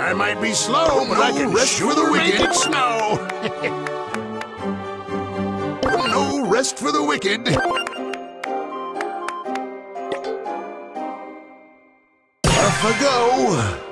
I might be slow, but I can rest sure for the make wicked. it snow. No rest for the wicked. Off I go.